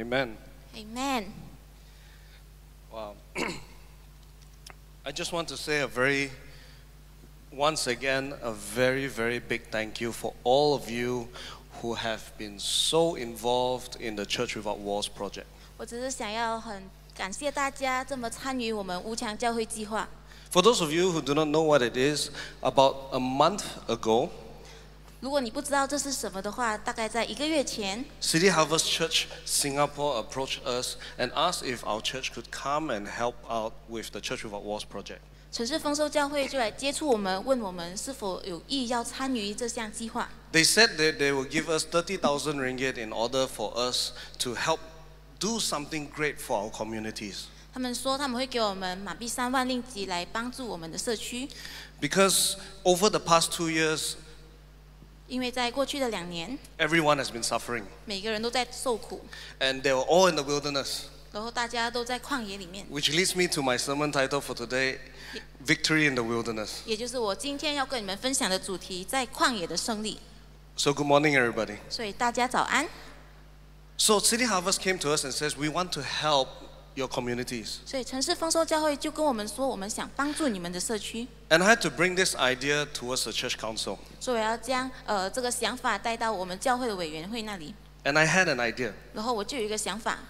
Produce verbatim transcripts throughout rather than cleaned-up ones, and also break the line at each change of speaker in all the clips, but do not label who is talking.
Amen.
Amen.
Wow. I just want to say a very, once again, a very, very big thank you for all of you who have been so involved in the Church Without Walls project.
我只是想要很感谢大家这么参与我们无墙教会计划。
For those of you who do not know what it is, about a month ago,
如果你不知道这是什么的话，大概在一个月前，
City Harvest Church Singapore approached us and asked if our church could come and help out with the Church Without Walls project.
城市丰收教会就来接触我们，问我们是否有意要参与这项计划。
They said that they will give us thirty thousand ringgit in order for us to help do something great for our communities.
他们说他们会给我们马币三万令吉来帮助我们的社区，
Because over the past two years,
因为在过去的两年，
everyone has been suffering.
每个人都在受苦，
And they were all in the wilderness.
然后大家都在旷野里面，
Which leads me to my sermon title for today, Victory in the Wilderness.
也就是我今天要跟你们分享的主题，在旷野的胜利。
So good morning, everybody.
所以大家早安。
So City Harvest came to us and says, we want to help your communities.
所以城市丰收教会就跟我们说，我们想帮助你们的社区，
And I had to bring this idea towards the church council.
所以我要将呃这个想法带到我们教会的委员会那里。
And I had an idea.
然后我就有一个想法，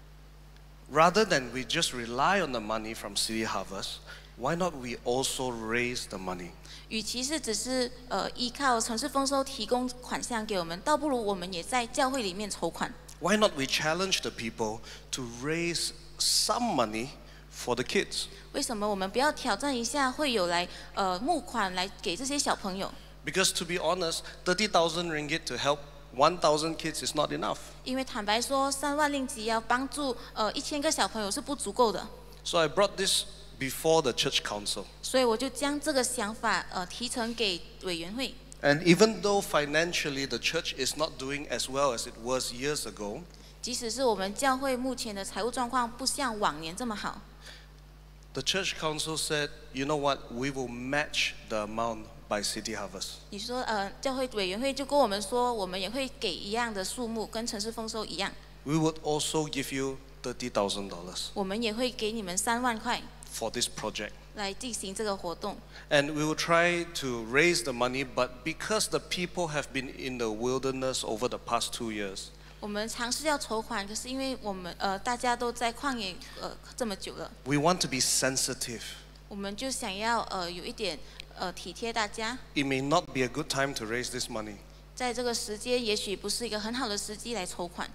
Rather than we just rely on the money from City Harvest, why not we also raise the money?
与其是只是呃依靠城市丰收提供款项给我们，倒不如我们也在教会里面筹款。
Why not we challenge the people to raise some money for the kids?
为什么我们不要挑战一下，会有来呃募款来给这些小朋友？
Because to be honest, thirty thousand ringgit to help one thousand kids is not enough.
因为坦白说，三万令吉要帮助呃一千个小朋友是不足够的，
So I brought this before the church council.
所以我就将这个想法呃提呈给委员会。
And even though financially the church is not doing as well as it was years ago,
即使是我们教会目前的财务状况不像往年这么好，
the church council said, you know what, we will match the amount by City Harvest.
你说呃教会委员会就跟我们说，我们也会给一样的数目，跟城市丰收一样，
We would also give you thirty thousand dollars
我们也会给你们三万块
for this project.
来进行这个活动。
And we will try to raise the money, but because the people have been in the wilderness over the past two years,
我们尝试要筹款，可是因为我们呃大家都在旷野呃这么久了，
we want to be sensitive.
我们就想要呃有一点呃体贴大家。
It may not be a good time to raise this money.
在这个时间，也许不是一个很好的时机来筹款，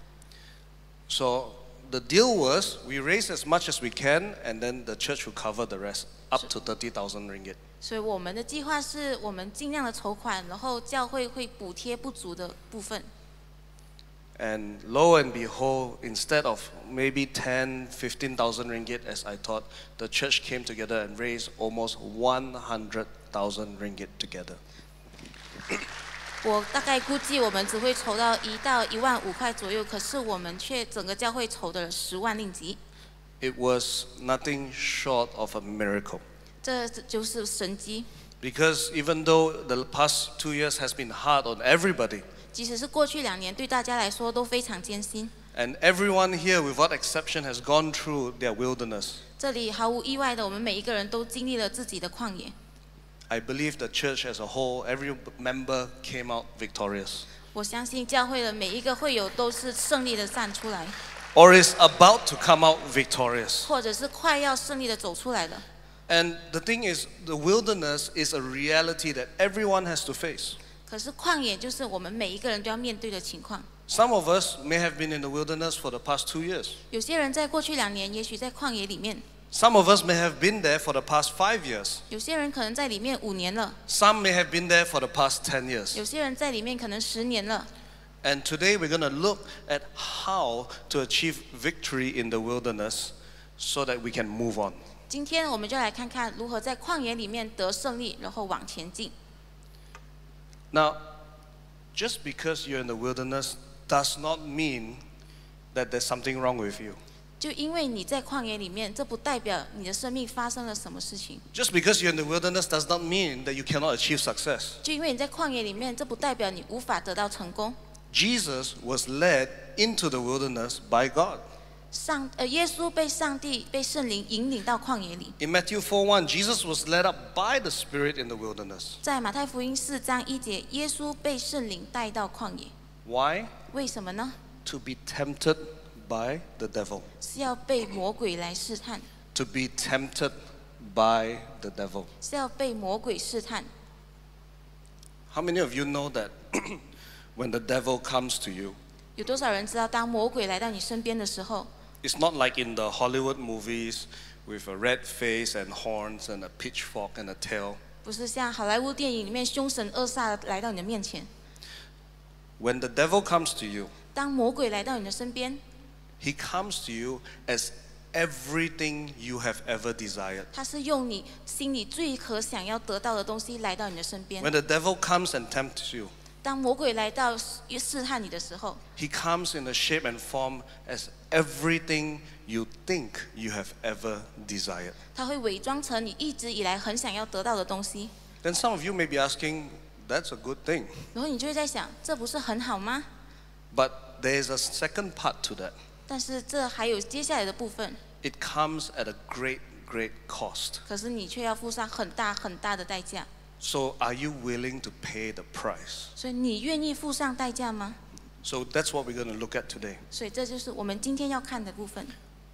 So the deal was we raise as much as we can, and then the church will cover the rest, up to thirty thousand ringgit.
所以我们的计划是我们尽量的筹款，然后教会会补贴不足的部分。
And lo and behold, instead of maybe ten, fifteen thousand ringgit as I thought, the church came together and raised almost one hundred thousand ringgit together.
我大概估计我们只会筹到一到一万五块左右，可是我们却整个教会筹的十万令吉，
It was nothing short of a miracle.
这就是神迹。
Because even though the past two years has been hard on everybody,
即使是过去两年对大家来说都非常艰辛，
and everyone here without exception has gone through their wilderness,
这里毫无意外的，我们每一个人都经历了自己的旷野。
I believe the church as a whole, every member came out victorious.
我相信教会的每一个会友都是胜利的站出来，
Or is about to come out victorious.
或者是快要胜利的走出来的。
And the thing is, the wilderness is a reality that everyone has to face.
可是旷野就是我们每一个人都要面对的情况。
Some of us may have been in the wilderness for the past two years.
有些人在过去两年，也许在旷野里面；
Some of us may have been there for the past five years.
有些人可能在里面五年了；
Some may have been there for the past ten years.
有些人在里面可能十年了。
And today we're going to look at how to achieve victory in the wilderness so that we can move on.
今天我们就来看看如何在旷野里面得胜利，然后往前进。
Now, just because you're in the wilderness does not mean that there's something wrong with you.
就因为你在旷野里面，这不代表你的生命发生了什么事情。
Just because you're in the wilderness does not mean that you cannot achieve success.
就因为你在旷野里面，这不代表你无法得到成功。
Jesus was led into the wilderness by God.
上呃，耶稣被上帝被圣灵引领到旷野里。
In Matthew four one, Jesus was led up by the Spirit in the wilderness.
在马太福音四章一节，耶稣被圣灵带到旷野。
Why?
为什么呢？
To be tempted by the devil.
是要被魔鬼来试探，
To be tempted by the devil.
是要被魔鬼试探。
How many of you know that when the devil comes to you,
有多少人知道，当魔鬼来到你身边的时候，
it's not like in the Hollywood movies with a red face and horns and a pitchfork and a tail.
不是像好莱坞电影里面凶神恶煞的来到你的面前。
When the devil comes to you,
当魔鬼来到你的身边，
he comes to you as everything you have ever desired.
他是用你心里最可想要得到的东西来到你的身边。
When the devil comes and tempts you,
当魔鬼来到试探你的时候，
he comes in a shape and form as everything you think you have ever desired.
他会伪装成你一直以来很想要得到的东西。
Then some of you may be asking, that's a good thing.
然后你就会在想，这不是很好吗？
But there is a second part to that.
但是这还有接下来的部分，
It comes at a great, great cost.
可是你却要付上很大很大的代价。
So are you willing to pay the price?
所以你愿意付上代价吗？
So that's what we're going to look at today.
所以这就是我们今天要看的部分。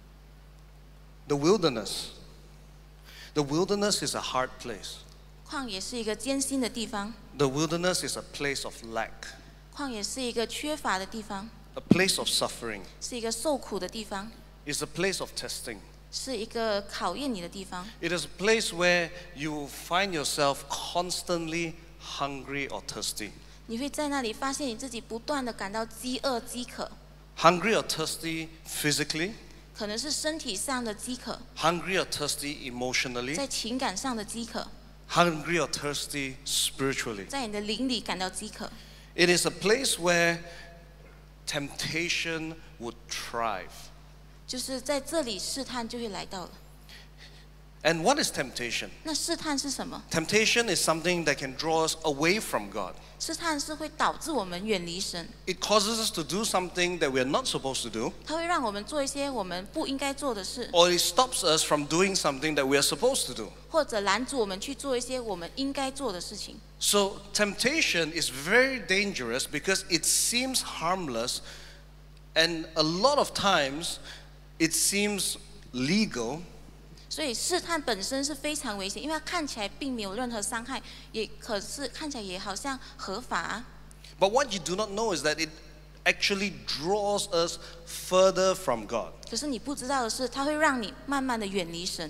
The wilderness. The wilderness is a hard place.
旷野是一个艰辛的地方，
The wilderness is a place of lack,
旷野是一个缺乏的地方，
a place of suffering.
是一个受苦的地方，
It's a place of testing.
是一个考验你的地方。
It is a place where you find yourself constantly hungry or thirsty.
你会在那里发现你自己不断的感到饥饿、饥渴，
Hungry or thirsty physically,
可能是身体上的饥渴，
hungry or thirsty emotionally,
在情感上的饥渴，
hungry or thirsty spiritually.
在你的灵里感到饥渴。
It is a place where temptation would thrive.
就是在这里试探就会来到了。
And what is temptation?
那试探是什么？
Temptation is something that can draw us away from God.
试探是会导致我们远离神，
It causes us to do something that we're not supposed to do,
它会让我们做一些我们不应该做的事，
or it stops us from doing something that we're supposed to do.
或者拦阻我们去做一些我们应该做的事情。
So temptation is very dangerous because it seems harmless, and a lot of times it seems legal,
所以试探本身是非常危险，因为它看起来并没有任何伤害，也可是看起来也好像合法啊。
but what you do not know is that it actually draws us further from God.
可是你不知道的是，它会让你慢慢的远离神。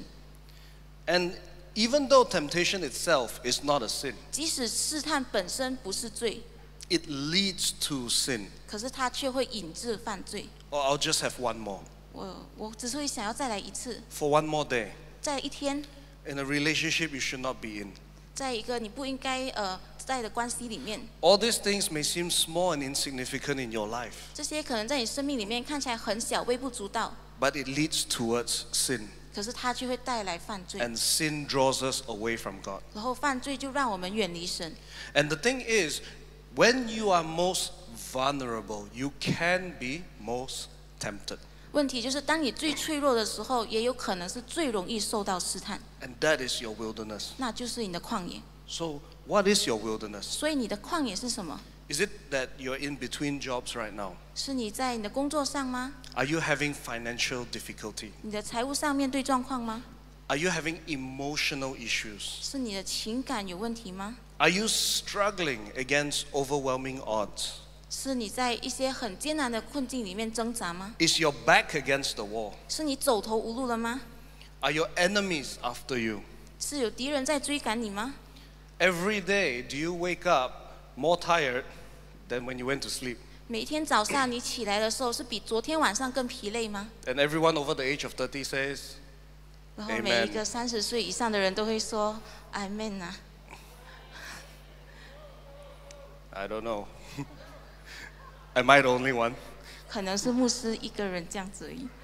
And even though temptation itself is not a sin,
即使试探本身不是罪，
it leads to sin.
可是它却会引致犯罪。
Or I'll just have one more.
我我只是会想要再来一次，
For one more day,
再一天，
in a relationship you should not be in.
在一个你不应该呃在的关系里面，
All these things may seem small and insignificant in your life,
这些可能在你生命里面看起来很小、微不足道，
but it leads towards sin.
可是它却会带来犯罪，
And sin draws us away from God.
然后犯罪就让我们远离神。
And the thing is, when you are most vulnerable, you can be most tempted.
问题就是，当你最脆弱的时候，也有可能是最容易受到试探，
And that is your wilderness.
那就是你的旷野。
So, what is your wilderness?
所以你的旷野是什么？
Is it that you're in between jobs right now?
是你在你的工作上吗？
Are you having financial difficulty?
你的财务上面对状况吗？
Are you having emotional issues?
是你的情感有问题吗？
Are you struggling against overwhelming odds?
是你在一些很艰难的困境里面挣扎吗？
Is your back against the wall?
是你走投无路了吗？
Are your enemies after you?
是有敌人在追赶你吗？
Every day, do you wake up more tired than when you went to sleep?
每一天早上你起来的时候，是比昨天晚上更疲累吗？
And everyone over the age of thirty says,
然后每一个三十岁以上的人都会说 “Amen” 啊。
I don't know. Am I the only one?
可能是牧师一个人这样子而已。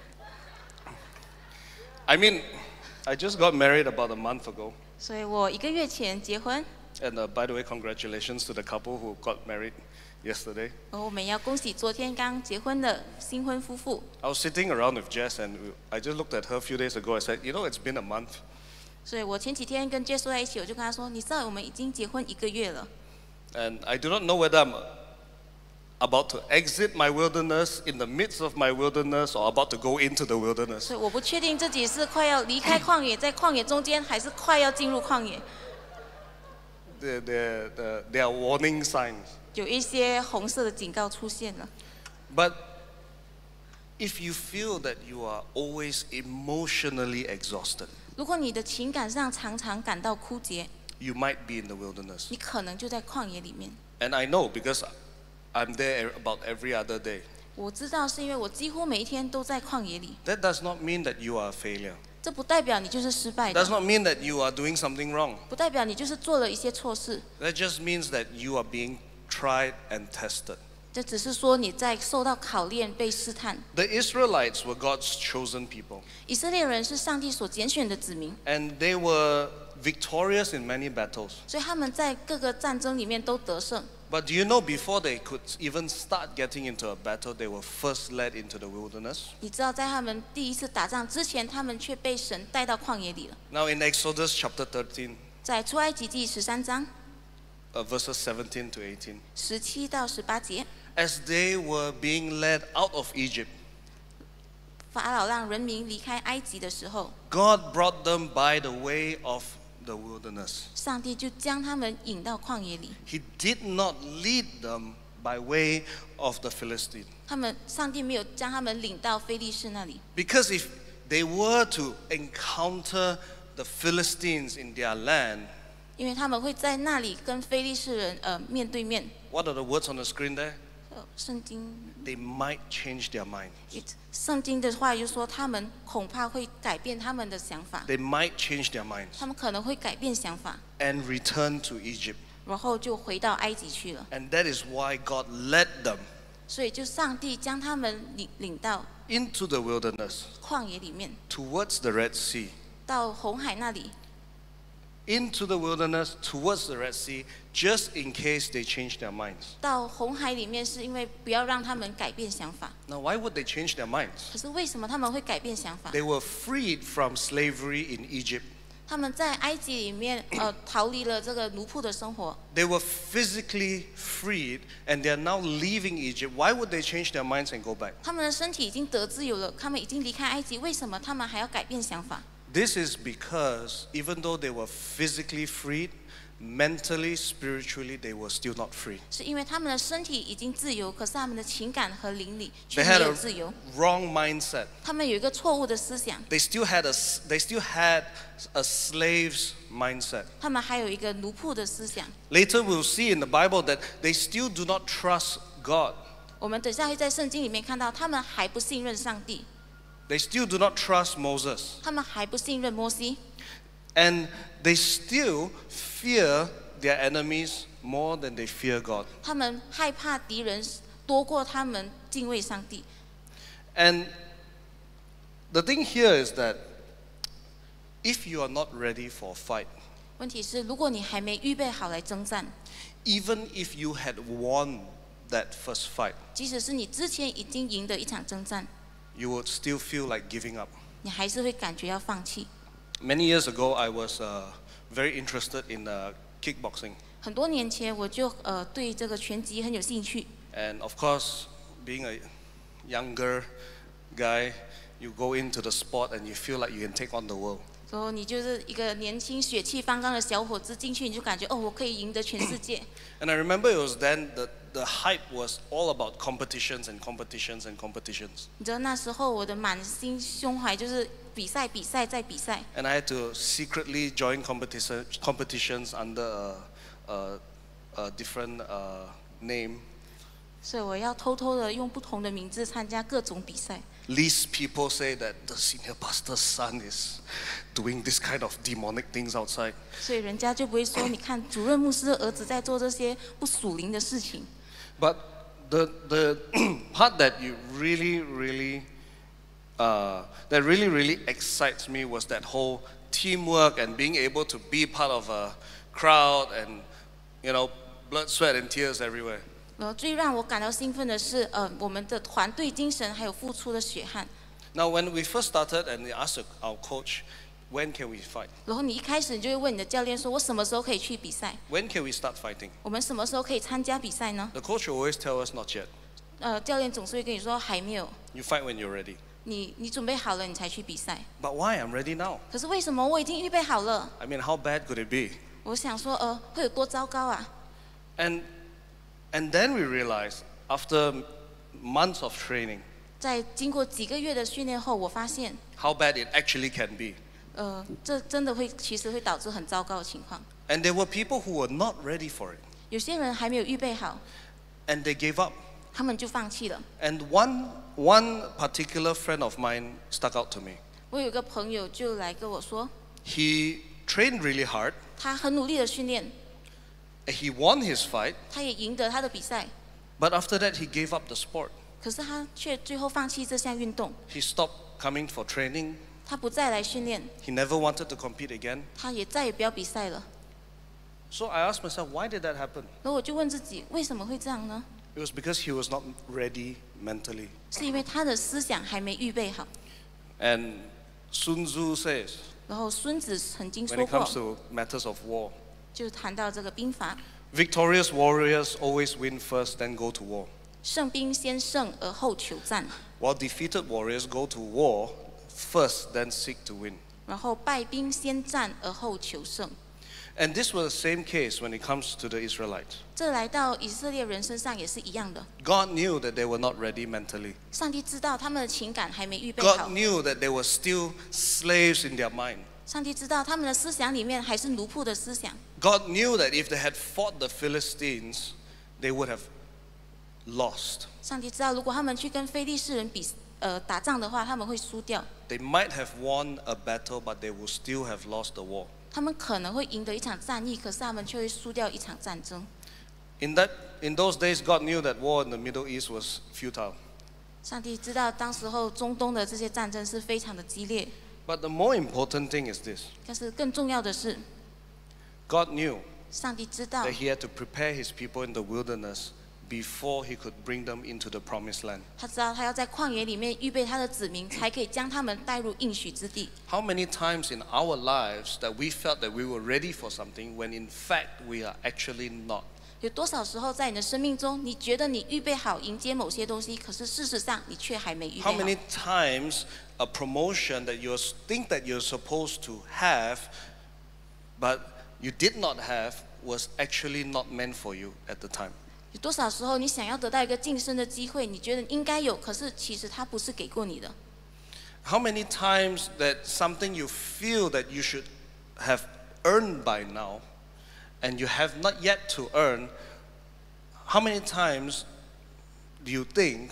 I mean, I just got married about a month ago.
所以我一个月前结婚，
And uh, by the way, congratulations to the couple who got married yesterday.
而我们要恭喜昨天刚结婚的新婚夫妇。
I was sitting around with Jess and I just looked at her a few days ago. I said, you know, it's been a month.
所以我前几天跟 Jess 坐在一起，我就跟他说：“你知道我们已经结婚一个月了。”
And I do not know whether I'm about to exit my wilderness, in the midst of my wilderness, or about to go into the wilderness.
所以我不确定自己是快要离开旷野，在旷野中间，还是快要进入旷野。
There, there, there, there are warning signs.
有一些红色的警告出现了。
But if you feel that you are always emotionally exhausted,
如果你的情感上常常感到枯竭，
you might be in the wilderness.
你可能就在旷野里面。
And I know because I'm there about every other day.
我知道是因为我几乎每一天都在旷野里。
That does not mean that you are a failure.
这不代表你就是失败
It does
的，
not mean that you are doing something wrong.
不代表你就是做了一些错事。
That just means that you are being tried and tested.
这只是说你在受到考验、被试探。
The Israelites were God's chosen people,
以色列人是上帝所拣选的子民，
and they were victorious in many battles.
所以他们在各个战争里面都得胜。
But do you know before they could even start getting into a battle, they were first led into the wilderness?
你知道，在他们第一次打仗之前，他们却被神带到旷野里了。
Now in Exodus chapter thirteen,
在出埃及记十三章
uh, verses seventeen to eighteen,
十七到十八节，
as they were being led out of Egypt,
法老让人民离开埃及的时候，
God brought them by the way of the wilderness.
上帝就将他们引到旷野里。
He did not lead them by way of the Philistine.
他们上帝没有将他们领到非利士那里，
Because if they were to encounter the Philistines in their land,
因为他们会在那里跟非利士人呃面对面。
what are the words on the screen there?
呃，圣经
They might change their mind.
圣经的话就说，他们恐怕会改变他们的想法，
They might change their minds
他们可能会改变想法，
and return to Egypt.
然后就回到埃及去了。
And that is why God led them
所以就上帝将他们领领到
into the wilderness,
旷野里面，
towards the Red Sea.
到红海那里，
Into the wilderness, towards the Red Sea, just in case they change their minds.
到红海里面是因为不要让他们改变想法。
Now, why would they change their minds?
可是为什么他们会改变想法？
They were freed from slavery in Egypt.
他们在埃及里面呃逃离了这个奴仆的生活，
They were physically freed and they are now leaving Egypt. Why would they change their minds and go back?
他们的身体已经得自由了，他们已经离开埃及，为什么他们还要改变想法？
This is because even though they were physically freed, mentally, spiritually, they were still not free.
是因为他们的身体已经自由，可是他们的情感和灵里
They
却
had
没有
a
自由。
wrong mindset.
他们有一个错误的思想，
They still had a, they still had a slave's mindset.
他们还有一个奴仆的思想。
Later we'll see in the Bible that they still do not trust God.
我们等下会在圣经里面看到，他们还不信任上帝，
They still do not trust Moses.
他们还不信任摩西，
And they still fear their enemies more than they fear God.
他们害怕敌人多过他们敬畏上帝。
And the thing here is that if you are not ready for a fight,
问题是，如果你还没预备好来征战，
even if you had won that first fight,
即使是你之前已经赢得一场征战，
you would still feel like giving up.
你还是会感觉要放弃。
Many years ago, I was uh, very interested in uh, kickboxing.
很多年前，我就呃对这个拳击很有兴趣。
And of course, being a younger guy, you go into the sport and you feel like you can take on the world.
然后你就是一个年轻血气方刚的小伙子，进去你就感觉哦，我可以赢得全世界。
And I remember it was then that the hype was all about competitions and competitions and competitions.
你知道那时候我的满心胸怀就是比赛、比赛再比赛。
And I had to secretly join competition, competitions under a, a, a different uh, name.
所以我要偷偷的用不同的名字参加各种比赛。
Least people say that the senior pastor's son is doing this kind of demonic things outside.
所以人家就不会说，你看主任牧师的儿子在做这些不属灵的事情。
But the, the part that you really, really, uh, that really, really excites me was that whole teamwork and being able to be part of a crowd and, you know, blood, sweat, and tears everywhere.
然后最让我感到兴奋的是，呃，我们的团队精神还有付出的血汗。
Now, when we first started and we asked our coach, when can we fight?
然后你一开始你就会问你的教练说：“我什么时候可以去比赛？
When can we start fighting?
我们什么时候可以参加比赛呢
The coach will always tell us not yet. ？”
呃，教练总是会跟你说还没有，
You fight when you're ready.
你你准备好了你才去比赛。
But why? I'm ready now.
可是为什么我已经预备好了？
I mean, how bad could it be?
我想说，呃，会有多糟糕啊？
And, and then we realized, after months of training,
在经过几个月的训练后，我发现，
how bad it actually can be.
呃，这真的会其实会导致很糟糕的情况。
And there were people who were not ready for it.
有些人还没有预备好，
And they gave up.
他们就放弃了。
And one, one particular friend of mine stuck out to me.
我有一个朋友就来跟我说，
He trained really hard.
他很努力的训练，
He won his fight.
他也赢得他的比赛，
But after that, he gave up the sport.
可是他却最后放弃这项运动，
He stopped coming for training.
他不再来训练，
He never wanted to compete again.
他也再也不要比赛了。
So I asked myself, why did that happen?
然后我就问自己，为什么会这样呢？
It was because he was not ready mentally.
是因为他的思想还没预备好。
And Sun Tzu says,
然后孙子曾经
when
说
it
过
comes，to matters of war,
就谈到这个兵法，
victorious warriors always win first, then go to war.
胜兵先胜而后求战，
While defeated warriors go to war first, then seek to win.
然后败兵先战而后求胜。
And this was the same case when it comes to the Israelites.
这来到以色列人身上也是一样的。
God knew that they were not ready mentally.
上帝知道他们的情感还没预备
God
好，
knew that they were still slaves in their mind.
上帝知道他们的思想里面还是奴仆的思想。
God knew that if they had fought the Philistines, they would have lost.
上帝知道，如果他们去跟非利士人比呃打仗的话，他们会输掉。
They might have won a battle, but they will still have lost the war.
他们可能会赢得一场战役，可是他们却会输掉一场战争。
In that, in those days, God knew that war in the Middle East was futile.
上帝知道，当时候中东的这些战争是非常的激烈，
But the more important thing is this:
但是更重要的是，
God knew
上帝知道
that He had to prepare His people in the wilderness before He could bring them into the promised land.
他知道他要在旷野里面预备他的子民，才可以将他们带入应许之地。
How many times in our lives that we felt that we were ready for something when in fact we are actually not?
有多少时候在你的生命中，你觉得你预备好迎接某些东西，可是事实上你却还没预
How
备
many
好？
times a promotion that you think that you're supposed to have, but you did not have, was actually not meant for you at the time?
有多少时候你想要得到一个晋升的机会，你觉得应该有，可是其实它不是给过你的？
How many times that something you feel that you should have earned by now, and you have not yet to earn, how many times do you think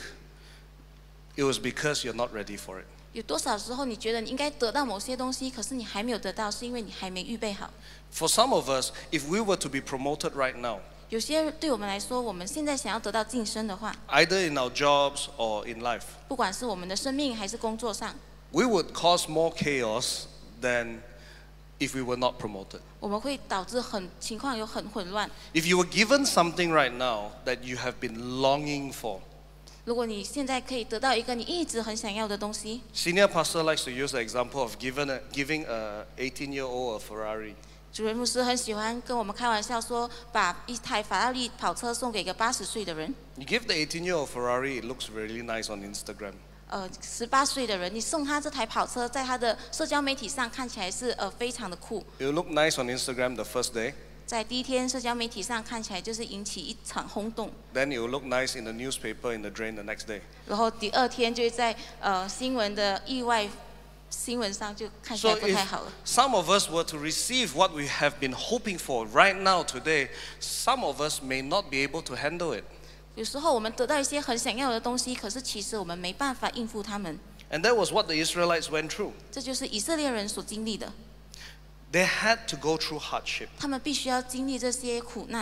it was because you're not ready for it?
有多少时候你觉得你应该得到某些东西，可是你还没有得到，是因为你还没预备好？
For some of us, if we were to be promoted right now,
有些对我们来说，我们现在想要得到晋升的话，
either in our jobs or in life,
不管是我们的生命还是工作上，
we would cause more chaos than if we were not promoted.
我们会导致很情况有很混乱。
If you were given something right now that you have been longing for,
如果你现在可以得到一个你一直很想要的东西，
senior pastor likes to use the example of given a, giving a eighteen-year-old a Ferrari.
主任牧师很喜欢跟我们开玩笑说，把一台法拉利跑车送给一个八十岁的人。
You give the eighteen-year-old Ferrari, it looks really nice on Instagram.
呃，十八岁的人，你送他这台跑车，在他的社交媒体上看起来是呃非常的酷，
It will look nice on Instagram the first day,
在第一天社交媒体上看起来就是引起一场轰动，
then it will look nice in the newspaper in the drain the next day.
然后第二天就会在呃新闻的意外新闻上就看起
So
来不太
if
好了。
some of us were to receive what we have been hoping for right now today, some of us may not be able to handle it.
有时候我们得到一些很想要的东西，可是其实我们没办法应付他们，
And that was what the Israelites went through.
这就是以色列人所经历的。
They had to go through hardship.
他们必须要经历这些苦难，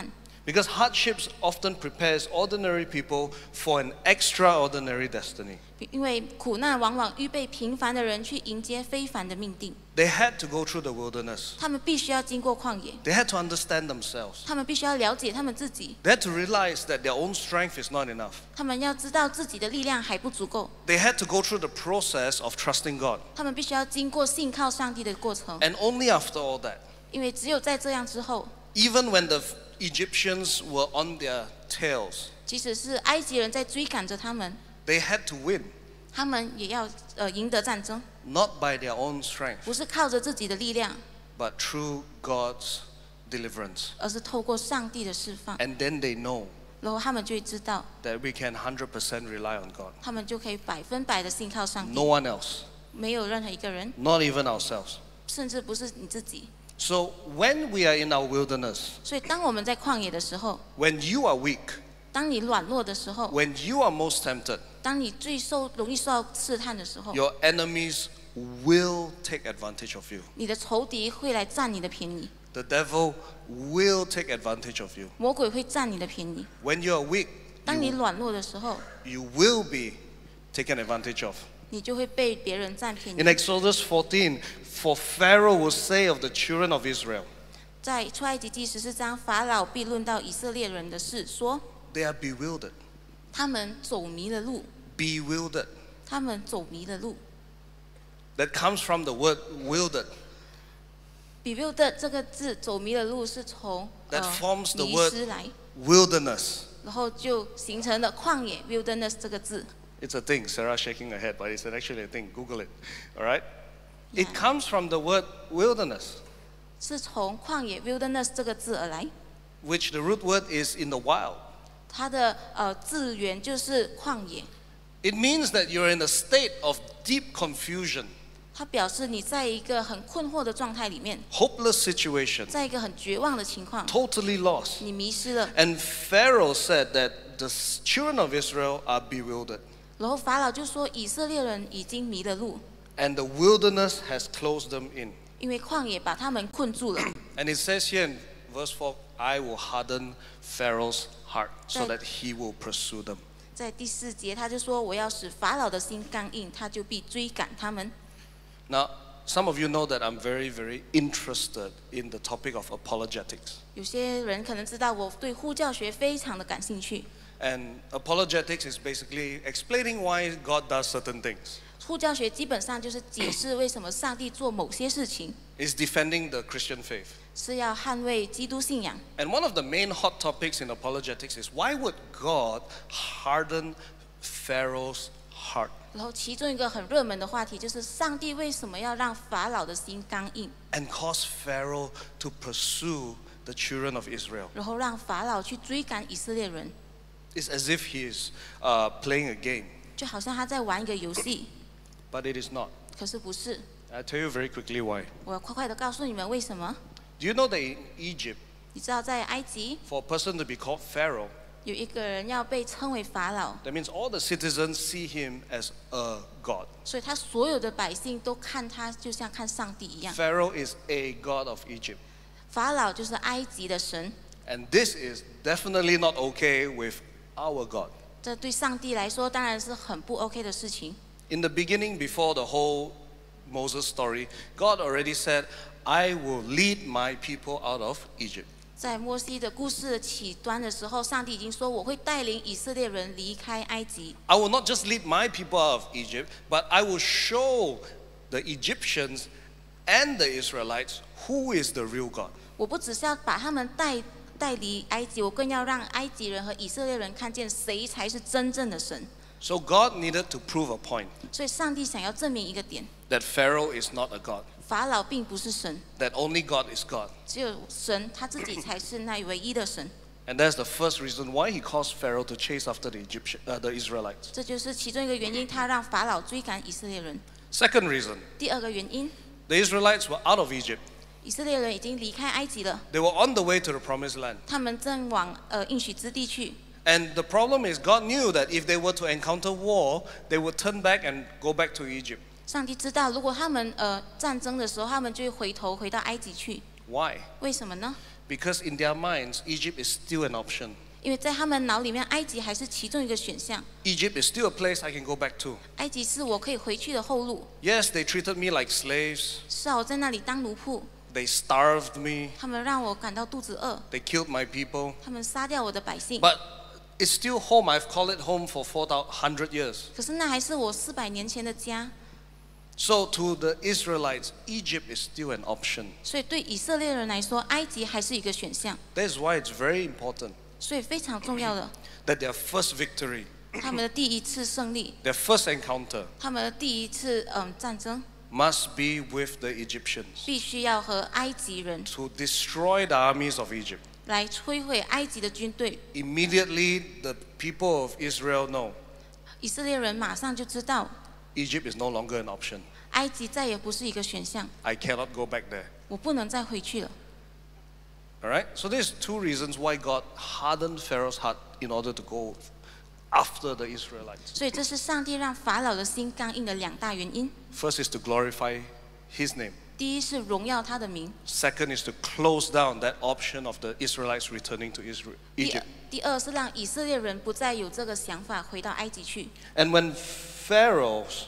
Because hardships often prepares ordinary people for an extraordinary destiny.
因为苦难往往预备平凡的人去迎接非凡的命定。
They had to go through the wilderness.
他们必须要经过旷野，
They had to understand themselves.
他们必须要了解他们自己，
They had to realize that their own strength is not enough.
他们要知道自己的力量还不足够，
They had to go through the process of trusting God.
他们必须要经过信靠上帝的过程。
And only after all that,
因为只有在这样之后，
even when the Egyptians were on their tails,
即使是埃及人在追赶着他们，
they had to win,
他们也要呃赢得战争，
not by their own strength,
不是靠着自己的力量，
but through God's deliverance.
而是透过上帝的释放。
And then they know
然后他们就会知道，
that we can one hundred percent rely on God.
他们就可以百分百的信靠上
No
帝，
one else,
没有任何一个人，
not even ourselves.
甚至不是你自己。
So when we are in our wilderness,
所以，当我们在旷野的时候，
when you are weak,
当你软弱的时候，
when you are most tempted,
当你最受容易受到试探的时候，
your enemies will take advantage of you.
你的仇敌会来占你的便宜，
The devil will take advantage of you.
魔鬼会占你的便宜。
When you are weak,
当你
you,
软弱的时候，
you will be taken advantage of.
你就会被别人占便
In
宜。
Exodus fourteen, for Pharaoh will say of the children of Israel,
在出埃及记十四章，法老必论到以色列人的事，说
they are bewildered.
他们走迷了路，
Bewildered.
他们走迷了路。
That comes from the word wildered.
bewildered 这个字，走迷了路是从
That
呃
forms the
迷
word
失来，
wilderness.
然后就形成了旷野 wilderness 这个字。
It's a thing. Sarah shaking her head, but it's actually a thing. Google it. All right? It
Yeah.
comes from the word wilderness,
是从旷野 wilderness 这个字而来，
which the root word is in the wild.
它的呃字源就是旷野，
It means that you're in a state of deep confusion,
它表示你在一个很困惑的状态里面，
hopeless situation,
在一个很绝望的情况，
totally lost.
你迷失了。
And Pharaoh said that the children of Israel are bewildered,
然后法老就说以色列人已经迷了路，
and the wilderness has closed them in.
因为旷野把他们困住了。
And it says here in verse four, I will harden Pharaoh's heart so
Right.
that he will pursue them.
在第四节他就说我要使法老的心刚硬，他就必追赶他们。
Now, some of you know that I'm very, very interested in the topic of apologetics.
有些人可能知道我对呼教学非常的感兴趣。
And apologetics is basically explaining why God does certain things.
呼教学基本上就是解释为什么上帝做某些事情，
It's defending the Christian faith.
是要捍卫基督信仰。
And one of the main hot topics in apologetics is why would God harden Pharaoh's heart?
然后其中一个很热门的话题就是上帝为什么要让法老的心刚硬，
And cause Pharaoh to pursue the children of Israel.
然后让法老去追赶以色列人，
It's as if he is uh, playing a game,
就好像他在玩一个游戏，
but it is not.
可是不是。
I'll tell you very quickly why.
我要快快的告诉你们为什么。
Do you know that in Egypt,
你知道在埃及
for a person to be called Pharaoh,
有一个人要被称为法老，
that means all the citizens see him as a god.
所以他所有的百姓都看他就像看上帝一样。
Pharaoh is a god of Egypt.
法老就是埃及的神，
And this is definitely not okay with our God.
这对上帝来说当然是很不 OK 的事情。
In the beginning, before the whole Moses story, God already said, I will lead my people out of Egypt.
在摩西的故事的起端的时候，上帝已经说我会带领以色列人离开埃及。
I will not just lead my people out of Egypt, but I will show the Egyptians and the Israelites who is the real God.
我不只是要把他们带带离埃及，我更要让埃及人和以色列人看见谁才是真正的神。
So God needed to prove a point
所以上帝想要证明一个点：
that Pharaoh is not a God,
法老并不是神，
that only God is God.
只有神他自己才是那唯一的神。
And that's the first reason why he caused Pharaoh to chase after the Egyptian, uh, the Israelites.
这就是其中一个原因，他让法老追赶以色列人。
Second reason,
第二个原因，
the Israelites were out of Egypt.
以色列人已经离开埃及了，
They were on the way to the promised land.
他们正往呃应许之地去。
And the problem is God knew that if they were to encounter war, they would turn back and go back to Egypt.
上帝知道，如果他们呃战争的时候，他们就会回头回到埃及去。
Why?
为什么呢？
Because in their minds, Egypt is still an option.
因为在他们脑里面，埃及还是其中一个选项。
Egypt is still a place I can go back to.
埃及是我可以回去的后路。
Yes, they treated me like slaves.
是啊，我在那里当奴仆，
They starved me.
他们让我感到肚子饿，
They killed my people.
他们杀掉我的百姓。
But it's still home. I've called it home for four hundred years.
可是那还是我四百年前的家。
So to the Israelites, Egypt is still an option.
所以对以色列人来说，埃及还是一个选项。
That's why it's very important
所以非常重要的，
that their first victory,
他们的第一次胜利，
their first encounter,
他们的第一次嗯战争，
must be with the Egyptians
必须要和埃及人
to destroy the armies of Egypt.
来摧毁埃及的军队。
Immediately, the people of Israel know
以色列人马上就知道，
Egypt is no longer an option.
埃及再也不是一个选项，
I cannot go back there.
我不能再回去了。
All right? So there's two reasons why God hardened Pharaoh's heart in order to go after the Israelites.
所以这是上帝让法老的心刚硬的两大原因。
First is to glorify His name.
第一是荣耀他的名，
Second is to close down that option of the Israelites returning to Israel,
第
Egypt.
二第二是让以色列人不再有这个想法回到埃及去。
And when Pharaoh's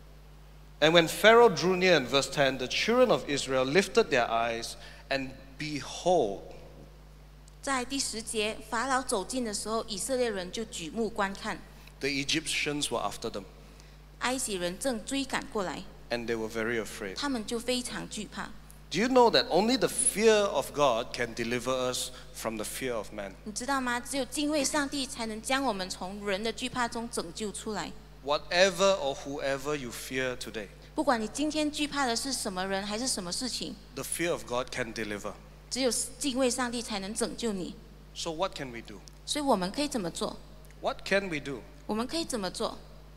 and when Pharaoh drew near in verse ten, the children of Israel lifted their eyes and behold,
在第十节，法老走近的时候，以色列人就举目观看，
the Egyptians were after them,
埃及人正追赶过来，
and they were very afraid.
他们就非常惧怕。
Do you know that only the fear of God can deliver us from the fear of man?
你知道吗？只有敬畏上帝，才能将我们从人的惧怕中拯救出来。
Whatever or whoever you fear today,
不管你今天惧怕的是什么人，还是什么事情，
the fear of God can deliver.
只有敬畏上帝才能拯救你。
So what can we do?
所以我们可以怎么做？
What can we do?
我们可以怎么做？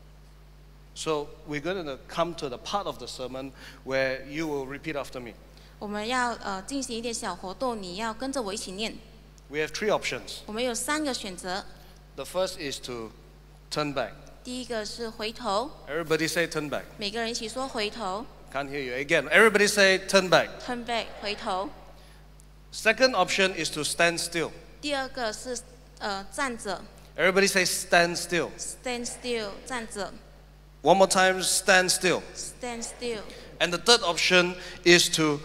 So we're going to come to the part of the sermon where you will repeat after me.
我们要呃进行一点小活动，你要跟着我一起念。
We have three options.
我们有三个选择，
The first is to turn back.
第一个是回头，
Everybody say turn back.
每个人一起说回头
Can't hear you. Again, everybody say turn back.
，turn back 回头。
Second option is to stand still.
第二个是呃站着
Everybody say stand still.
，stand still 站着
One more time, stand still.
，stand still。
And the third option is to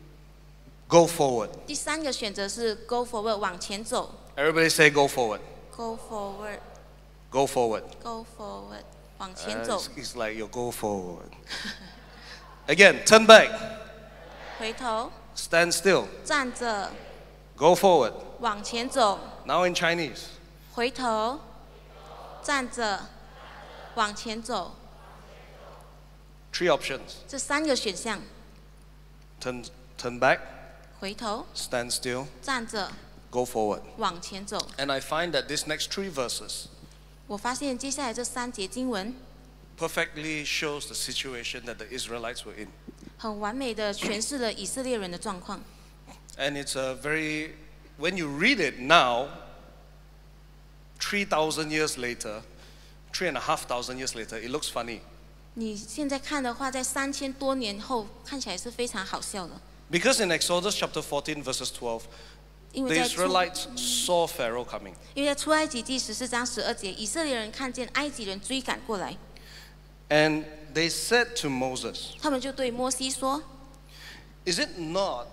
go forward.
第三个选择是 go forward 往前走
Everybody say go forward.
，go forward
Go forward.
go forward 往前
Uh,
走
it's, it's like you go forward. Again, turn back.
回头
Stand still.
站着
Go forward.
往前走
Now in Chinese.
回头站着往前走，
Three options.
这三个选项，
Turn, turn back,
回头
stand still,
站着
go forward.
往前走。
And I find that these next three verses
我发现接下来这三节经文
perfectly shows the situation that the Israelites were in.
很完美的诠释了以色列人的状况。
And it's a very, when you read it now, three thousand years later, three and a half thousand years later, it looks funny.
你现在看的话，在三千多年后看起来是非常好笑的，
Because in Exodus chapter fourteen, verses twelve,
因
the
为在出
Israelites saw Pharaoh coming.
因为在出埃及记十四章十二节，以色列人看见埃及人追赶过来，
And they said to Moses,
他们就对摩西说
Is it not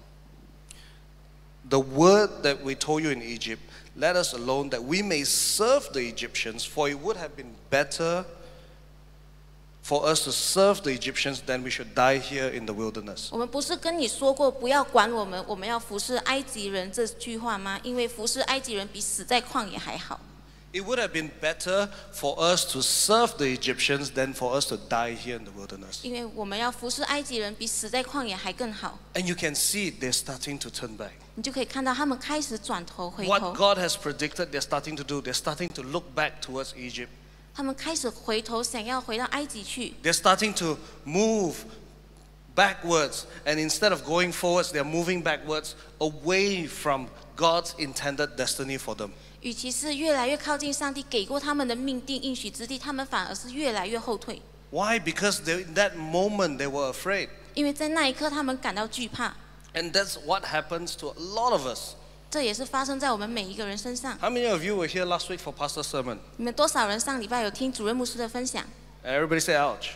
the word that we told you in Egypt, let us alone that we may serve the Egyptians, for it would have been better for us to serve the Egyptians than we should die here in the wilderness.：“
我们不是跟你说过不要管我们，我们要服侍埃及人这句话吗？因为服侍埃及人比死在旷野还好。
It would have been better for us to serve the Egyptians than for us to die here in the wilderness.
因为我们要服侍埃及人比死在旷野还更好。
And you can see they're starting to turn back.
你就可以看到他们开始转头回
What
头，
God has predicted, they're starting to do. They're starting to look back towards Egypt.
他们开始回头，想要回到埃及去。
They're starting to move backwards. And instead of going forwards, they're moving backwards away from God's intended destiny for them.
与其是越来越靠近上帝给过他们的命定应许之地，他们反而是越来越后退。
Why? Because they, in that moment they were afraid.
因为在那一刻，他们感到惧怕。
And that's what happens to a lot of us.
这也是发生在我们每一个人身上。
How many of you were here last week for Pastor's sermon?
你们多少人上礼拜有听主任牧师的分享
Everybody say ouch.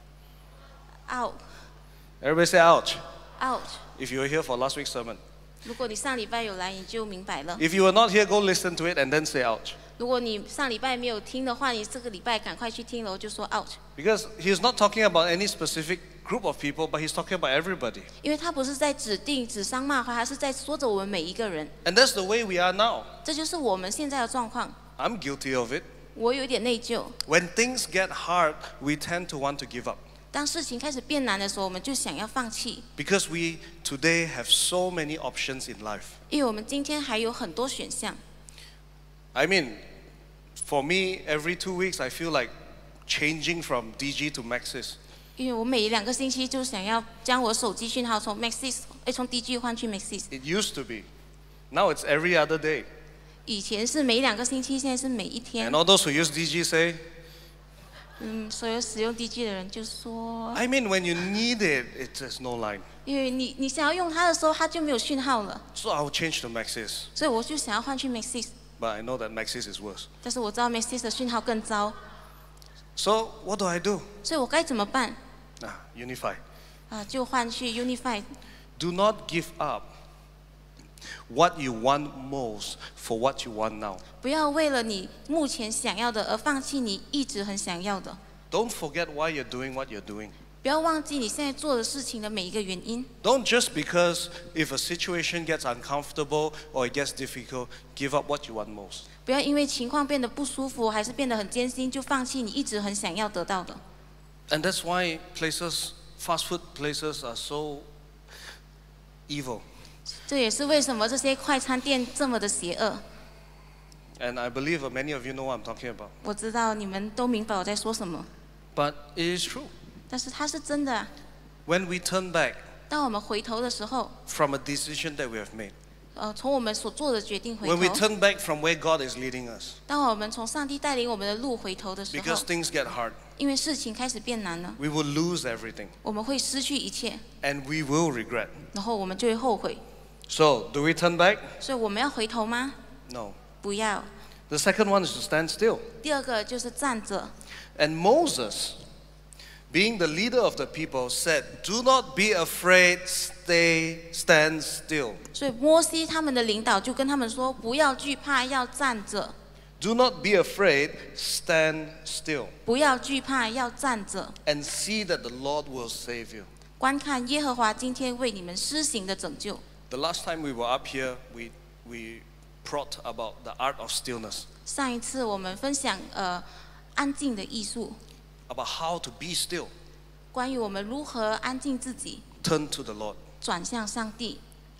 ？out
Everybody say ouch.
out。
If you were here for last week's sermon.
如果你上礼拜有来，你就明白了。
If you were not here, go listen to it and then say ouch.
如果你上礼拜没有听的话，你这个礼拜赶快去听了，我就说 out。
Because he's not talking about any specific group of people, but he's talking about everybody.
因为他不是在指定指桑骂槐，他是在说着我们每一个人。
And that's the way we are now.
这就是我们现在的状况。
I'm guilty of it.
我有点内疚。
When things get hard, we tend to want to give up.
当事情开始变难的时候，我们就想要放弃，
Because we today have so many options in life.
因为我们今天还有很多选项。
I mean, for me, every two weeks I feel like changing from D G to Maxis.
因为我每两个星期就想要将我手机讯号从 Maxis， 哎，从 D G 换去 Maxis。
It used to be. Now it's every other day.
以前是每两个星期，现在是每一
And
天。
all those who use D G say,
嗯，所有使用 D G 的人就说，
I mean, when you need it, it there's no line.
因为你你想要用它的时候，它就没有讯号了，
So I'll change to Maxis.
所以我就想要换去 Maxis。
But I know that Maxis is worse.
但是我知道 Maxis 的讯号更糟，
So what do I do?
所以我该怎么办？
Ah, unify.
啊，就换去 Unify。
Do not give up what you want most for what you want now.
不要为了你目前想要的而放弃你一直很想要的。
Don't forget why you're doing what you're doing.
不要忘记你现在做的事情的每一个原因。
Don't just because if a situation gets uncomfortable or it gets difficult, give up what you want most.
不要因为情况变得不舒服，还是变得很艰辛，就放弃你一直很想要得到的。
And that's why places, fast food places are so evil.
这也是为什么这些快餐店这么的邪恶。
And I believe that many of you know what I'm talking about.
我知道你们都明白我在说什么，
But it is true.
但是它是真的啊。
When we turn back
当我们回头的时候，
from a decision that we have made,
呃，从我们所做的决定回
when we
头，
turn back from where God is leading us,
当我们从上帝带领我们的路回头的时候
because，things get hard,
因为事情开始变难了，
we will lose everything
我们会失去一切，
and we will regret.
然后我们就会后悔。
So, do we turn back?
所以我们要回头吗？
No.
不要。
The second one is to stand still.
第二个就是站着。
And Moses, being the leader of the people, said, "Do not be afraid, stay, stand still.
所以摩西他们的领导就跟他们说：不要惧怕，要站着；
Do not be afraid, stand still.
不要惧怕，要站着，
And see that the Lord will save you."
观看耶和华今天为你们施行的拯救。
The last time we were up here, we, we brought about the art of stillness,
上一次我们分享呃安静的艺术，
about how to be still,
关于我们如何安静自己，
turn to the Lord.
转向上帝，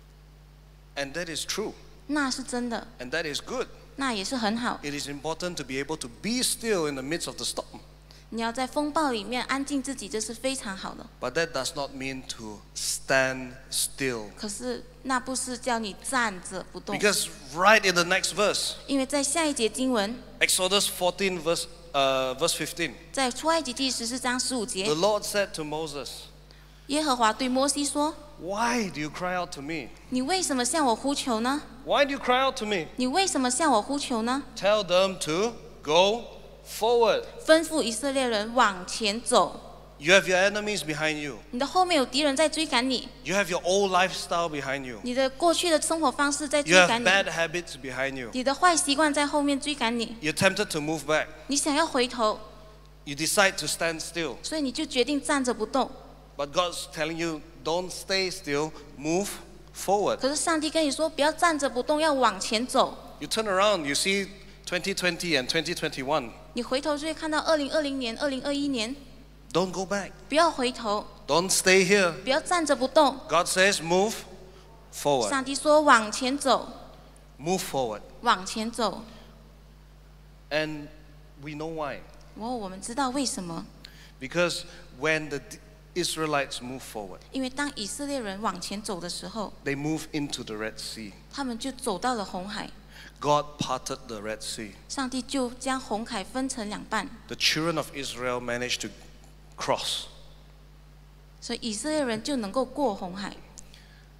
And that is true,
那是真的，
and that is good.
那也是很好。
It is important to be able to be still in the midst of the storm.
你要在风暴里面安静自己，这是非常好的。
But that does not mean to stand still.
可是那不是叫你站着不动，
Because right in the next verse,
因为在下一节经文，
Exodus fourteen, verse, uh, verse fifteen,
在出埃及记十四章十五节
the，Lord said to Moses,
耶和华对摩西说
"Why do you cry out to me? ：“
你为什么向我呼求呢？
Why do you cry out to me?
你为什么向我呼求呢？
Tell them to go forward.
吩咐以色列人往前走。
You have your enemies behind you.
你的后面有敌人在追赶你，
You have your old lifestyle behind you.
你的过去的生活方式在
You
追
have
赶你，
bad habits behind you.
你的坏习惯在后面追赶你。
You're tempted to move back.
你想要回头，
You decide to stand still.
所以你就决定站着不动。
But God's telling you, don't stay still, move forward.
可是上帝跟你说，不要站着不动，要往前走。
You turn around, you see twenty twenty and twenty twenty-one.
你回头就会看到二零二零年、二零二一年，
Don't go back.
不要回头，
Don't stay here.
不要站着不动。
God says, move forward.
上帝说往前走，
Move forward.
往前走。
And we know why.
然后我们知道为什么，
Because when the Israelites move forward,
因为当以色列人往前走的时候，
they move into the Red Sea.
他们就走到了红海，
God parted the Red Sea.
上帝就将红海分成两半，
The children of Israel managed to cross.
所以以色列人就能够过红海。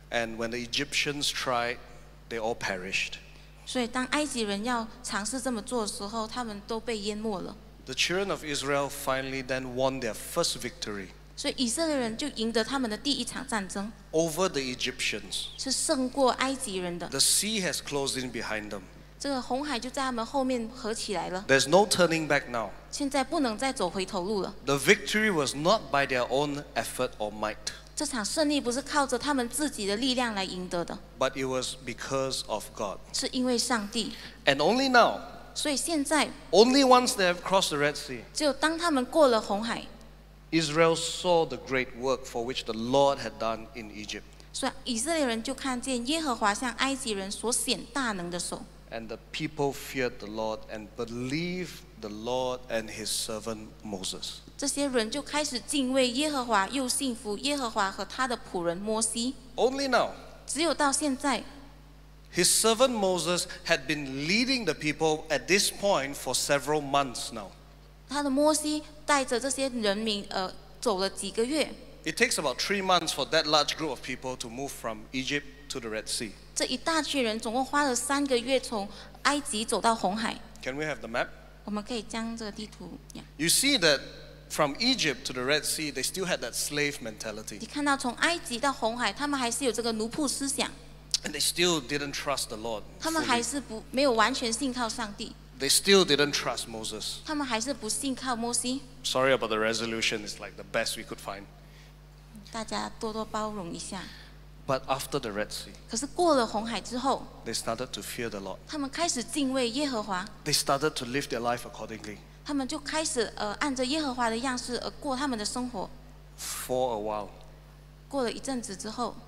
And when the Egyptians tried, they all perished.
所以当埃及人要尝试这么做的时候，他们都被淹没了。
The children of Israel finally then won their first victory
所以以色列人就赢得他们的第一场战争，
over the Egyptians.
是胜过埃及人的。
The sea has closed in behind them.
这个红海就在他们后面合起来了，
There's no turning back now.
现在不能再走回头路了。
The victory was not by their own effort or might,
这场胜利不是靠着他们自己的力量来赢得的，
but it was because of God.
是因为上帝。
And only now,
所以现在
only once they have crossed the Red Sea,
只有当他们过了红海，
Israel saw the great work for which the Lord had done in Egypt.
所以以色列人就看见耶和华向埃及人所显大能的手。
And the people feared the Lord and believed the Lord and his servant Moses.
这些人就开始敬畏耶和华，又信服耶和华和他的仆人摩西。
Only now,
只有到现在，
his servant Moses had been leading the people at this point for several months now.
他的摩西带着这些人民，呃，走了几个月。
It takes about three months for that large group of people to move from Egypt to the Red Sea.
这一大群人总共花了三个月从埃及走到红海。
Can we have the map?
我们可以将这个地图呀，
You see that from Egypt to the Red Sea, they still had that slave mentality.
你看到从埃及到红海，他们还是有这个奴仆思想，
And they still didn't trust the Lord
他们还
fully.
是不没有完全信靠上帝，
They still didn't trust Moses.
他们还是不信靠摩西。
Sorry about the resolution, it's like the best we could find.
大家多多包容一下。
But after the Red Sea,
可是过了红海之后，
they started to fear the Lord.
他们开始敬畏耶和华，
They started to live their life accordingly.
他们就开始呃按着耶和华的样式而过他们的生活。
For a while.
过了一阵子之后，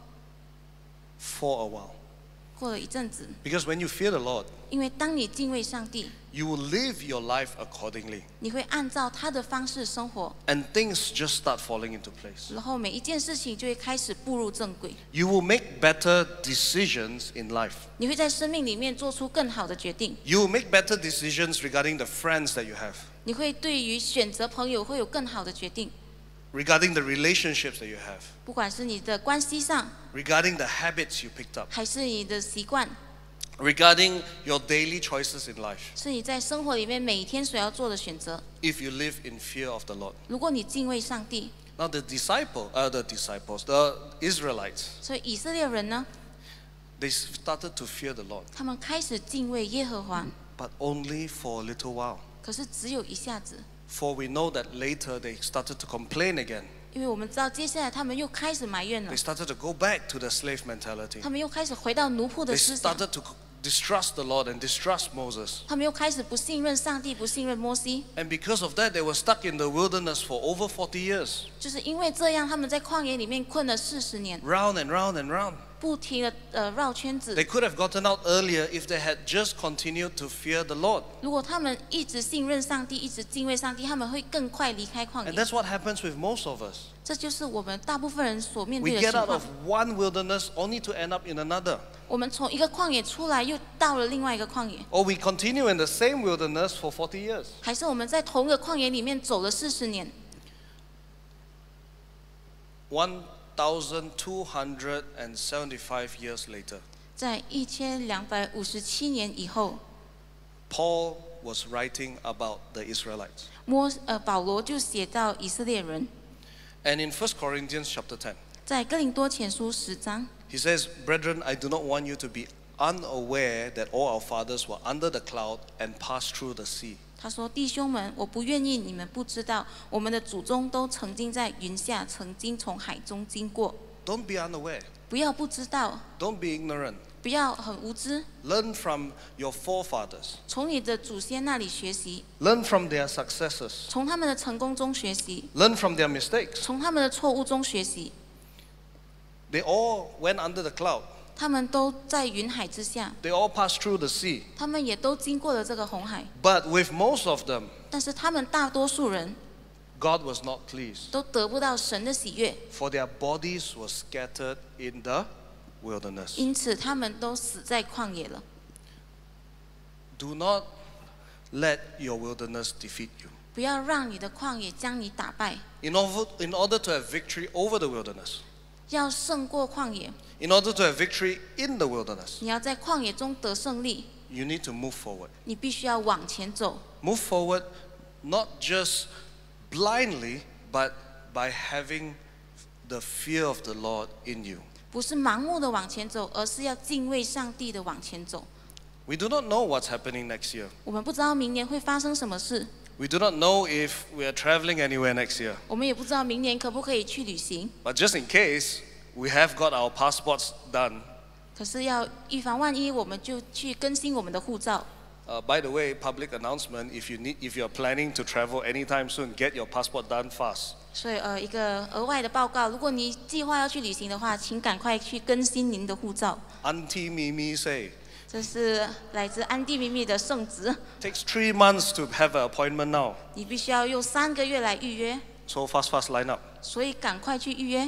For a while.
过了一阵子，
Because when you fear the Lord,
因为当你敬畏上帝，
you will live your life accordingly.
你会按照他的方式生活，
And things just start falling into place.
然后每一件事情就会开始步入正轨。
You will make better decisions in life.
你会在生命里面做出更好的决定，
You will make better decisions regarding the friends that you have,
你会对于选择朋友会有更好的决定，
regarding the relationships that you have,
不管是你的关系上，
regarding the habits you picked up,
还是你的习惯，
regarding your daily choices in life.
是你在生活里面每一天所要做的选择。
If you live in fear of the Lord.
如果你敬畏上帝，
Now the disciple, uh, the disciples, the Israelites,
所以以色列人呢，
they started to fear the Lord,
他们开始敬畏耶和华，
but only for a little while.
可是只有一下子，
For we know that later they started to complain again.
因为我们知道接下来他们又开始埋怨了
They，started to go back to the slave mentality.
他们又开始回到奴仆的
They
思想，
started to distrust the Lord and distrust Moses.
他们又开始不信任上帝，不信任摩西。
And because of that, they were stuck in the wilderness for over forty years,
就是因为这样，他们在旷野里面困了四十年，
round and round and round.
不停的呃绕圈子
They。could have gotten out earlier if they had just continued to fear the Lord.
如果他们一直信任上帝，一直敬畏上帝，他们会更快离开旷
And
野。
that's what happens with most of us.
这就是我们大部分人所面
We
对的
get
情
out
况
of。one wilderness only to end up in another.
我们从一个旷野出来，又到了另外一个旷野，
Or we continue in the same wilderness for forty years.
还是我们在同一个旷野里面走了四十年。
one thousand two hundred seventy-five years later,
在一千两百五十七年以后，
Paul was writing about the Israelites.
摩呃保罗就写到以色列人，
And in First Corinthians chapter ten,
在哥林多前书十章，
he says, Brethren, I do not want you to be unaware that all our fathers were under the cloud and passed through the sea.
他说：“弟兄们，我不愿意你们不知道，我们的祖宗都曾经在云下，曾经从海中经过。
Don't be unaware.
不要不知道，
Don't be ignorant.
不要很无知，
Learn from your forefathers.
从你的祖先那里学习，
Learn from their successes.
从他们的成功中学习，
Learn from their mistakes.
从他们的错误中学习。
They all went under the cloud.
他们都在云海之下，
They all passed through the sea.
他们也都经过了这个红海，
But with most of them,
但是他们大多数人
God was not pleased,
都得不到神的喜悦，
for their bodies were scattered in the wilderness.
因此他们都死在旷野了。
Do not let your wilderness defeat you.
不要让你的旷野将你打败。
In order, in order to have victory over the wilderness,
要胜过旷野。
In order to have victory in the wilderness,
你要在旷野中得胜利，
you need to move forward.
你必须要往前走。
Move forward not just blindly, but by having the fear of the Lord in you.
不是盲目的往前走，而是要敬畏上帝的往前走。
We do not know what's happening next year.
我们不知道明年会发生什么事，
We do not know if we are traveling anywhere next year.
我们也不知道明年可不可以去旅行。
But just in case, we have got our passports done.
可是要预防万一，我们就去更新我们的护照。
Uh, by the way, public announcement: if you need, if you are planning to travel anytime soon, get your passport done fast.
所以呃，一个额外的报告，如果你计划要去旅行的话，请赶快去更新您的护照。
Auntie Mimi say,
这是来自安地秘密的圣旨，
takes three months to have an appointment now.
你必须要用三个月来预约，
So fast, fast line up.
所以赶快去预约。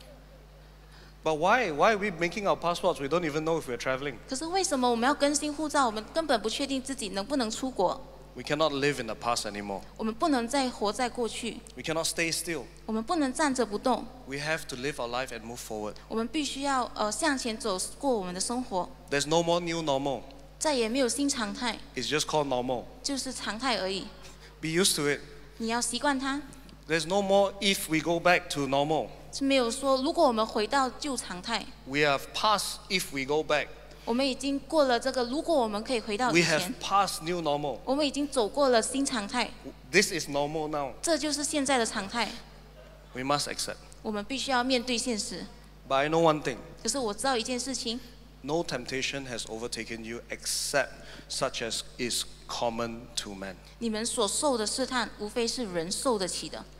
But why? Why are we making our passports? We don't even know if we're traveling.
可是为什么我们要更新护照？我们根本不确定自己能不能出国，
We cannot live in the past anymore.
我们不能再活在过去，
We cannot stay still.
我们不能站着不动，
We have to live our life and move forward.
我们必须要呃向前走过我们的生活，
There's no more new normal.
再也没有新常态，
It's just called normal.
就是常态而已。
Be used to it.
你要习惯它，
There's no more if we go back to normal.
是没有说如果我们回到旧常态，
We have passed if we go back.
我们已经过了这个，如果我们可以回到
We
以
have
前，
passed new normal.
我们已经走过了新常态，
This is normal now.
这就是现在的常态。
We must accept.
我们必须要面对现实。
But I know one thing.
可是我知道一件事情，
No temptation has overtaken you except such as is common to man.
你们所受的试探，无非是人受得起的。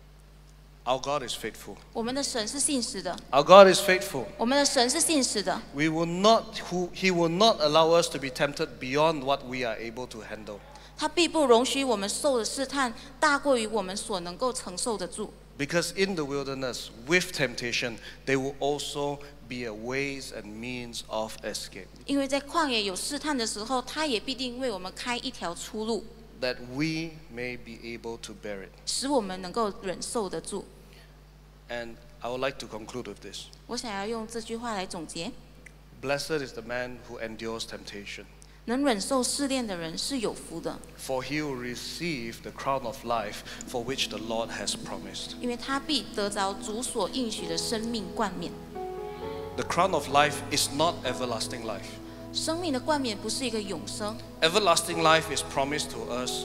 Our God is faithful.
我们的神是信实的，
Our God is faithful.
我们的神是信实的。
We will not, who- He will not allow us to be tempted beyond what we are able to handle.
他必不容许我们受的试探大过于我们所能够承受得住。
Because in the wilderness, with temptation, there will also be a ways and means of escape
因为在旷野有试探的时候，他也必定为我们开一条出路，
that we may be able to bear it.
使我们能够忍受得住。
And I would like to conclude with this.
我想要用这句话来总结：
Blessed is the man who endures temptation,
能忍受试炼的人是有福的，
for he will receive the crown of life for which the Lord has promised.
因为他必得着主所应许的生命冠冕。
The crown of life is not everlasting life.
生命的冠冕不是一个永生，
Everlasting life is promised to us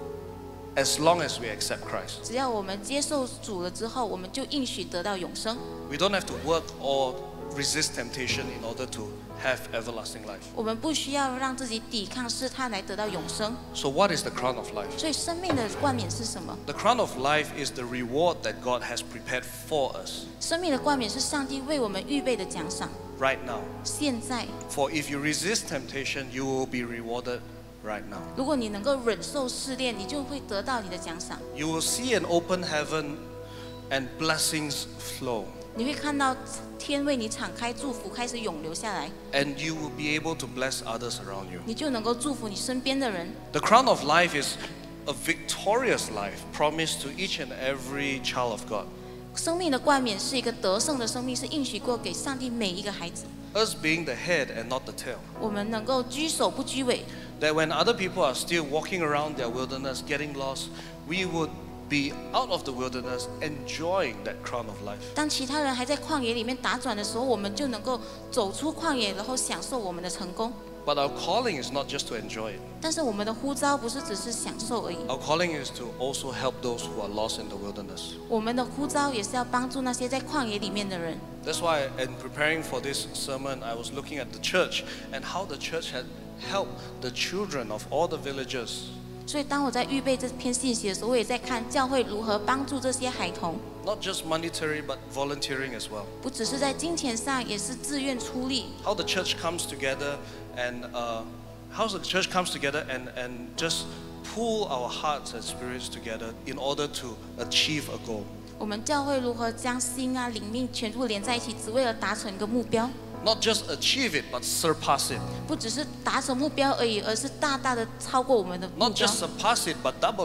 as long as we accept Christ.
只要我们接受主了之后，我们就应许得到永生。
We don't have to work or resist temptation in order to have everlasting life.
我们不需要让自己抵抗试探来得到永生。
So what is the crown of life?
所以生命的冠冕是什么？
The crown of life is the reward that God has prepared for us
生命的冠冕是上帝为我们预备的奖赏。
right now.
现在，
For if you resist temptation, you will be rewarded right now.
如果你能够忍受试炼，你就会得到你的奖赏。
You will see an open heaven and blessings flow.
你会看到天为你敞开，祝福开始涌流下来，
And you will be able to bless others around you.
你就能够祝福你身边的人。
The crown of life is a victorious life promised to each and every child of God.
生命的冠冕是一个得胜的生命，是应许过给上帝每一个孩子。
Us being the head and not the tail.
我们能够居首不居尾，
That when other people are still walking around their wilderness, getting lost, we would be out of the wilderness enjoying that crown of life.
当其他人还在旷野里面打转的时候，我们就能够走出旷野，然后享受我们的成功。
But our calling is not just to enjoy it.
但是我们的呼召不是只是享受而已，
Our calling is to also help those who are lost in the wilderness.
我们的呼召也是要帮助那些在旷野里面的人。
That's why in preparing for this sermon, I was looking at the church and how the church had helped the children of all the villages.
所以当我在预备这篇信息的时候，我也在看教会如何帮助这些孩童，
Not just monetary, but volunteering as well.
不只是在金钱上，也是自愿出力。
How the church comes together and uh, how the church comes together and, and just pull our hearts and spirits together in order to achieve a goal.
我们教会如何将心啊、灵命全部连在一起，只为了达成一个目标，
Not just achieve it, but surpass it.
不只是达成目标而已，而是大大的超过我们的目
Not
标，
just surpass it, but double it.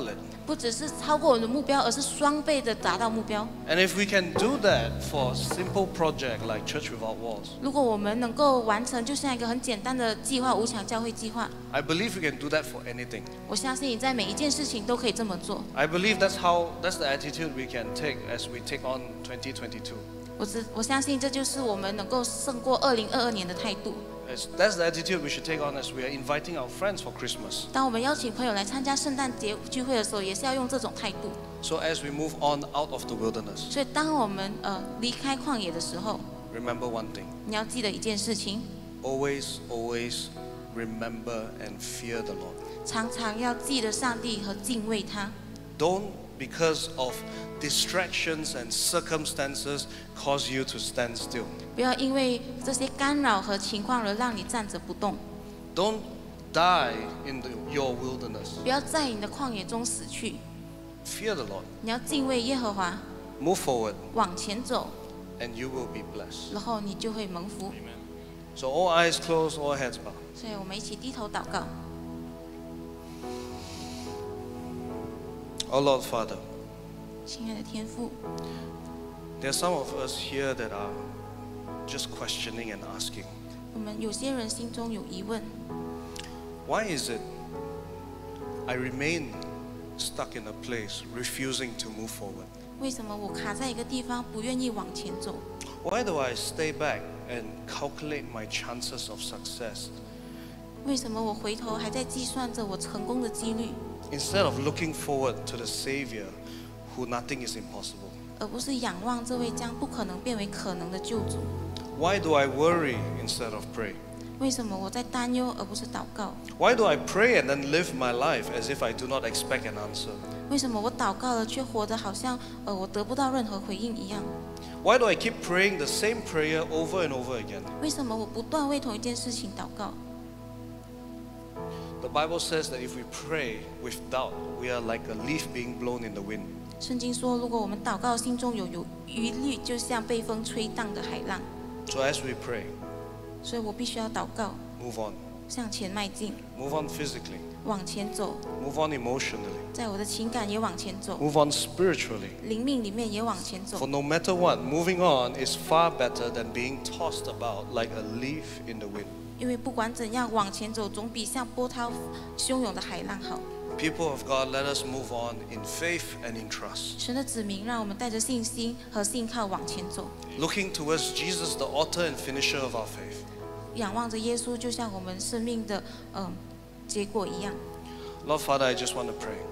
不只是超过我们的目标，而是双倍的达到目标。
And if we can do that for a simple project like Church Without Walls,
如果我们能够完成，就像一个很简单的计划——无墙教会计划，
I believe we can do that for anything.
我相信你在每一件事情都可以这么做。
I believe that's how, that's the attitude we can take as we take on twenty twenty-two.
我知我相信这就是我们能够胜过二零二二年的态度。
As- That's the attitude we should take on as we are inviting our friends for Christmas.
当我们邀请朋友来参加圣诞节聚会的时候，也是要用这种态度。
So as we move on out of the wilderness,
所以，当我们呃离开旷野的时候，
remember one thing.
你要记得一件事情：
Always, always remember and fear the Lord.
常常要记得上帝和敬畏他。
Don't, because of distractions and circumstances, cause you to stand still.
不要因为这些干扰和情况而让你站着不动。
Don't die in the, your wilderness.
不要在你的旷野中死去。
Fear the Lord.
你要敬畏耶和华，
Move forward,
往前走，
and you will be blessed.
然后你就会蒙福。
So all eyes closed, all heads bowed.
所以我们一起低头祷告。
Oh Lord Father,
亲爱的天父，
there are some of us here that are just questioning and asking,
我们有些人心中有疑问：
why is it I remain stuck in a place, refusing to move forward?
为什么我卡在一个地方，不愿意往前走？
Why do I stay back and calculate my chances of success
为什么我回头还在计算着我成功的几率，
instead of looking forward to the Savior who nothing is impossible?
而不是仰望这位将不可能变为可能的救主？
Why do I worry instead of pray?
为什么我在担忧而不是祷告？
Why do I pray and then live my life as if I do not expect an answer?
为什么我祷告了却活得好像呃我得不到任何回应一样？
Why do I keep praying the same prayer over and over again?
为什么我不断为同一件事情祷告？
The Bible says that if we pray with doubt, we are like a leaf being blown in the wind.
圣经说，如果我们祷告心中有有疑虑，就像被风吹荡的海浪。
So as we pray,
所以我必须要祷告，
move on.
向前迈进，
Move on physically.
往前走，
Move on emotionally.
在我的情感也往前走，
Move on spiritually.
灵命里面也往前走
For。no matter what, moving on is far better than being tossed about like a leaf in the wind.
因为不管怎样，往前走总比像波涛汹涌的海浪好。
People of God, let us move on in faith and in trust.
神的子民，让我们带着信心和信靠往前走，
Looking towards Jesus, the author and finisher of our faith.
仰望着耶稣，就像我们生命的嗯、结果一样。
Lord Father, I just want to pray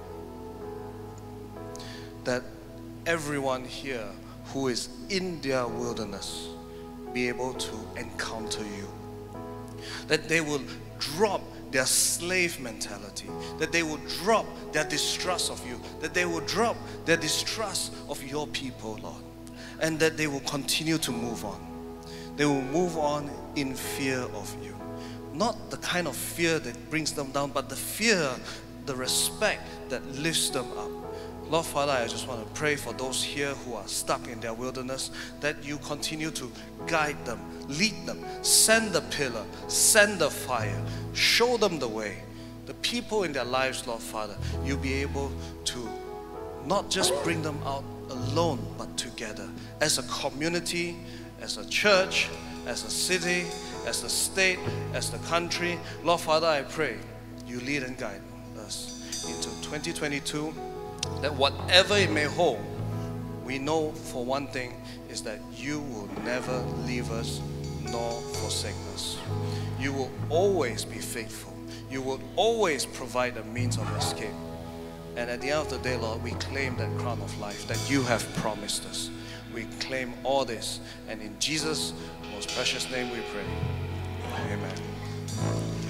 that everyone here who is in their wilderness be able to encounter you. That they will drop their slave mentality, that they will drop their distrust of you, that they will drop their distrust of your people, Lord, and that they will continue to move on. They will move on in fear of you. Not the kind of fear that brings them down, but the fear, the respect that lifts them up. Lord Father, I just want to pray for those here who are stuck in their wilderness, that you continue to guide them, lead them, send the pillar, send the fire, show them the way. The people in their lives, Lord Father, you'll be able to not just bring them out alone, but together as a community, as a church, as a city, as a state, as the country. Lord Father, I pray you lead and guide us into twenty twenty-two, that whatever it may hold, we know for one thing is that you will never leave us nor forsake us. You will always be faithful. You will always provide a means of escape. And at the end of the day, Lord, we claim that crown of life that you have promised us. We claim all this, and in Jesus' most precious name we pray. Amen.